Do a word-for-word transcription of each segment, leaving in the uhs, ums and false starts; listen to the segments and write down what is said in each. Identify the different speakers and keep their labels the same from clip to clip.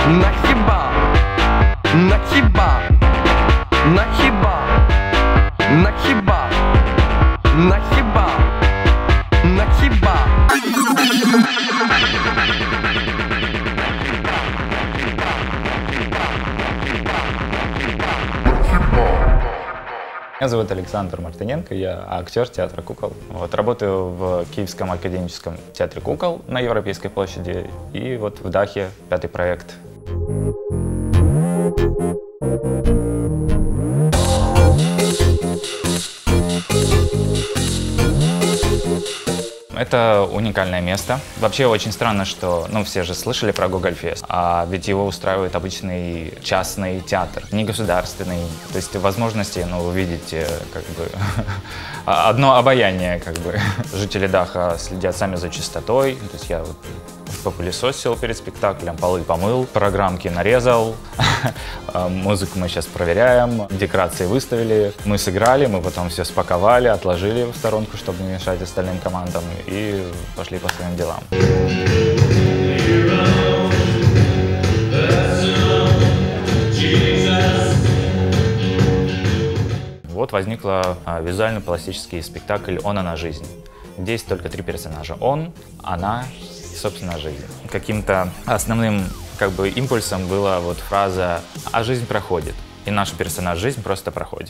Speaker 1: на хіба, на хіба, на хіба, на хіба, на хіба, на хіба.
Speaker 2: Меня зовут Александр Мартыненко, я актер театра кукол. Вот, работаю в Киевском академическом театре кукол на Европейской площади и вот в Дахе пятый проект. Это уникальное место. Вообще очень странно, что, ну, все же слышали про Гогольфест, а ведь его устраивает обычный частный театр, не государственный. То есть возможности, ну, вы видите, как бы, одно обаяние, как бы. Жители Даха следят сами за чистотой. То есть я вот попылесосил перед спектаклем, полы помыл, программки нарезал, музыку мы сейчас проверяем, декорации выставили, мы сыграли, мы потом все спаковали, отложили в сторонку, чтобы не мешать остальным командам, и пошли по своим делам. Вот возникла визуально-пластический спектакль «Он, она, жизнь». Где есть только три персонажа: он, она и, собственно, жизнь. Каким-то основным, как бы, импульсом была вот фраза «а жизнь проходит», и наш персонаж «жизнь» просто проходит.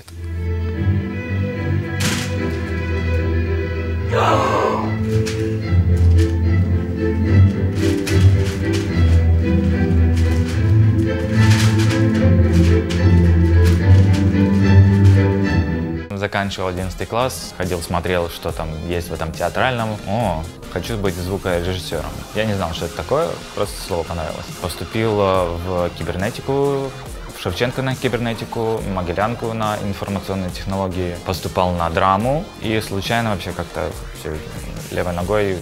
Speaker 2: Заканчивал одиннадцатый класс, ходил, смотрел, что там есть в этом театральном. О, хочу быть звукорежиссером. Я не знал, что это такое, просто слово понравилось. Поступил в кибернетику, в Шевченко на кибернетику, Могилянку на информационные технологии. Поступал на драму и случайно вообще как-то левой ногой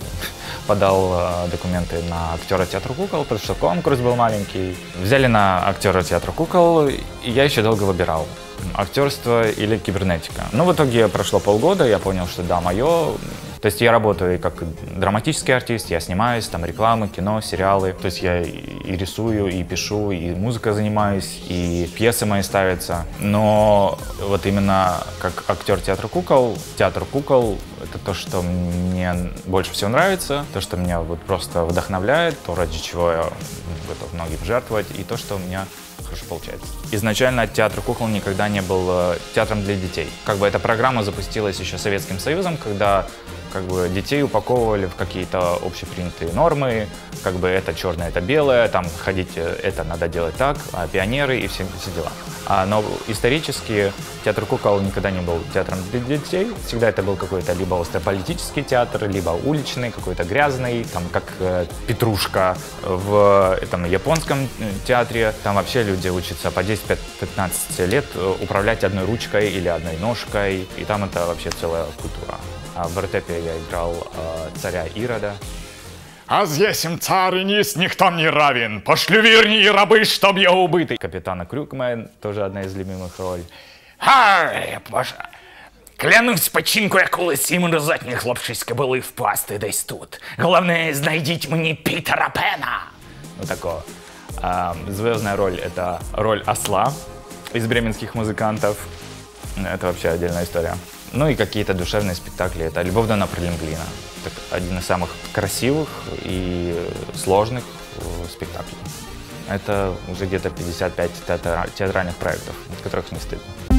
Speaker 2: подал документы на актера театра кукол, потому что конкурс был маленький. Взяли на актера театра кукол, и я еще долго выбирал: актерство или кибернетика. Но в итоге прошло полгода, я понял, что да, мое. То есть я работаю и как драматический артист, я снимаюсь, там рекламы, кино, сериалы. То есть я и рисую, и пишу, и музыкой занимаюсь, и пьесы мои ставятся. Но вот именно как актер театра кукол, театр кукол — это то, что мне больше всего нравится, то, что меня вот просто вдохновляет, то, ради чего я готов многим жертвовать, и то, что у меня хорошо получается. Изначально театр кукол никогда не был театром для детей. Как бы эта программа запустилась еще Советским Союзом, когда как бы детей упаковывали в какие-то общепринятые нормы, как бы это черное, это белое, там ходить, это надо делать так, а пионеры и все, все дела. А, но исторически театр кукол никогда не был театром для детей. Всегда это был какой-то либо острополитический театр, либо уличный, какой-то грязный, там как э, Петрушка в этом японском театре. Там вообще люди учатся по десять-пятнадцать лет управлять одной ручкой или одной ножкой, и там это вообще целая культура. А в вертепе я играл э, царя Ирода.
Speaker 3: А здесь им царь и низ никто не равен. Пошлю верни рабы, чтоб я убытый.
Speaker 2: Капитана Крюкмен, тоже одна из любимых ролей.
Speaker 3: Ай, боже. Клянусь починку, я колись їм розетні хлопчиська були впасти десь тут. Головне, знайдіть мені Питера Пена.
Speaker 2: Ну такого. А, звездная роль — это роль осла из бременских музыкантов. Это вообще отдельная история. Ну и какие-то душевные спектакли. Это «Любовь Дона Пролинглина». Это один из самых красивых и сложных спектаклей. Это уже где-то пятьдесят пять театральных проектов, от которых не стыдно.